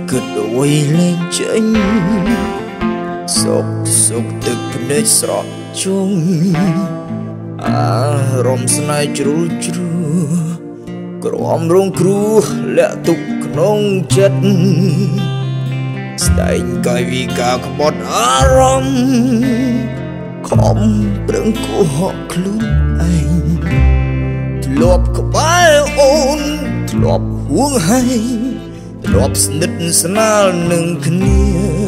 គិតអ្វីលែងចេញសុកទឹកភ្នែកស្រក់ជុំអារម្មណ៍ស្នេហ៍ជ្រុលជ្រួក្រំរងគ្រោះលាក់ទុកក្នុងចិត្តស្ដែងកាយវិការក្បត់អារម្មណ៍ខំប្រឹងកុហកខ្លួនឯងធ្លាប់ក្បែរអូនធ្លាប់ហួងហែងធ្លាប់ស្និទ្ធស្នាលនឹងគ្នា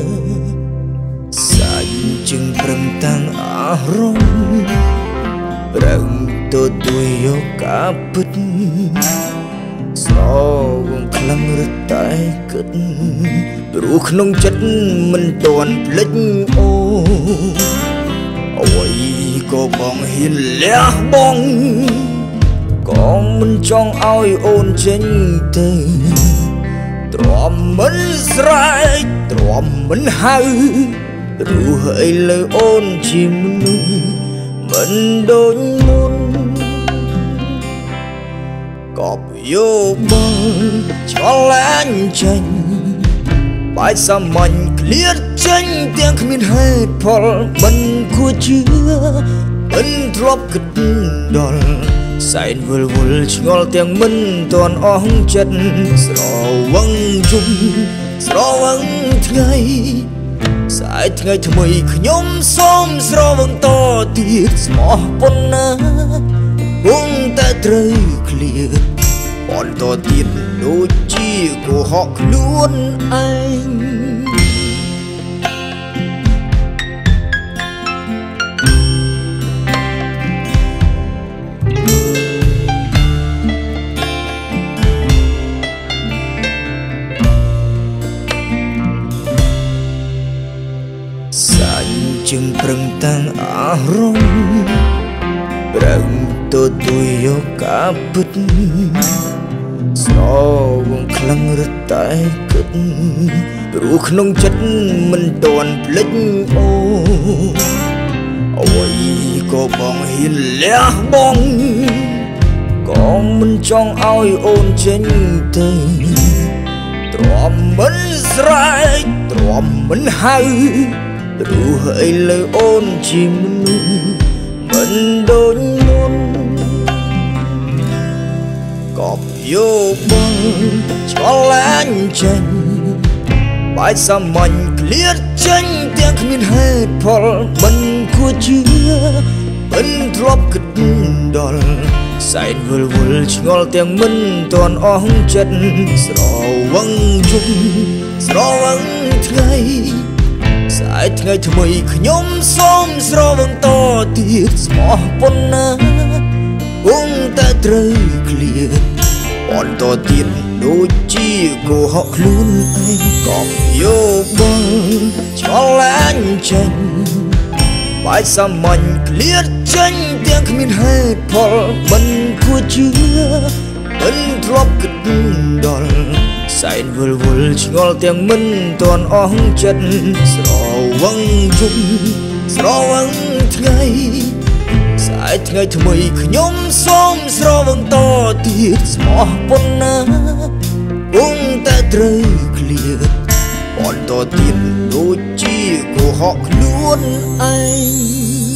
សាច់ជឹងប្រឹងតាំងអារម្មណ៍ប្រឹងទទួលយកការពិតស្រវងខ្លាំងរត់តែគិតព្រោះក្នុងចិត្តមិនទាន់ភ្លេចអូអ្វីក៏បងហ៊ានលះបង់ក៏មិនចង់ឲ្យអូនចេញទៅទ្រាំមិនស្រែកទ្រាំមិនហៅព្រោះឥឡូវអូនជាមនុស្សមិនដូចមុនក៏យោបងឆ្លឡាញ់ចេញបាយសាមញ្ញឃ្លាតចេញទាំងគ្មានហេតុផលមិនគួរជឿមិនធ្លាប់គិតដល់សែនវល់ឆ្ងល់ទាំងមិនទាន់អស់ចិត្តស្រវឹងយំស្រវឹងថ្ងៃស្អែកថ្ងៃថ្មីខ្ញុំសូមស្រវឹងតទៀតស្មោះប៉ុណ្ណាគង់តែត្រូវឃ្លាតបន្តទៀតដូចជាកុហកខ្លួនឯងជឹងប្រឹងតាំងអារម្មណ៍ប្រឹងទទួលយកការពិតស្រវងខ្លាំងរត់តែគិតព្រោះក្នុងចិត្តមិនទាន់ភ្លេចអូអ្វីក៏បងហ៊ានលះបង់ក៏មិនចង់ឲ្យអូនចេញទៅទ្រាំមិនស្រែកទ្រាំមិនហៅព្រោះឥឡូវអូនជាមនុស្សមិនដូចមុនក៏យោបងឆ្លឡាញ់ចេញបាយសាមញ្ញឃ្លាតចេញទាំងគ្មានហេតុផលមិនគួរជឿមិនធ្លាប់គិតដល់សែនវល់ឆ្ងល់ទាំងមិនទាន់អស់ចិត្តស្រវឹងយំស្រវឹងថ្ងៃស្អែកថ្ងៃថ្មីខ្ញុំសូមស្រវឹងតទៀតស្មោះប៉ុណ្ណាគង់តែត្រូវឃ្លាតបន្តទៀតដូចជាកុហកខ្លួនឯងក៏យោបងឆ្លឡាញ់ចេញបាយសាមញ្ញឃ្លាតចេញទាំងគ្មានហេតុផលមិនគួរជឿមិនធ្លាប់គិតដល់សែនវល់ឆ្ងល់ទាំងមិនទាន់អស់ចិត្តស្រវឹងយំស្រវឹងថ្ងៃស្អែកថ្ងៃថ្មីខ្ញុំសូមស្រវឹងតទៀតស្មោះប៉ុណ្ណាគង់តែត្រូវឃ្លាតបន្តទៀតដូចជាកុហកខ្លួនឯង